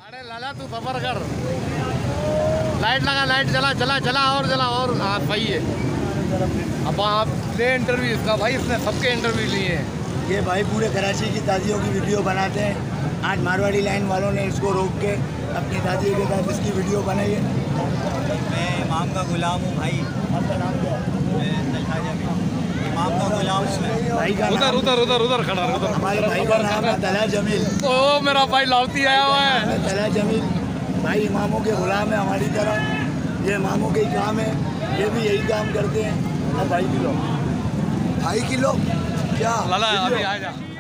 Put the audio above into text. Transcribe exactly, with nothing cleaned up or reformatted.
अरे लाला तू सफर कर, लाइट लगा, लाइट जला जला जला और जला और। हाँ सही है। अब आप ले इंटरव्यू इसका भाई, इसने सबके इंटरव्यू लिए हैं। ये भाई पूरे कराची की दादियों की वीडियो बनाते हैं। आज मारवाड़ी लाइन वालों ने इसको रोक के अपनी दादी के साथ इसकी वीडियो बनाई है। मैं इमाम का गुलाम हूँ भाई। आपका नाम क्या है? मैं इमाम का गुलाम हूँ मैं। भाई का उधर उधर उधर उधर खड़ा है, उधर। हमारे भाई का नाम है तला जमील। ओ मेरा भाई लावती आया हुआ है। तला जमील भाई इमामों के गुलाम है हमारी तरह। ये इमामों के ही काम है, ये भी यही काम करते हैं। अब ढाई किलो ढाई किलो क्या लाला अभी आ जा।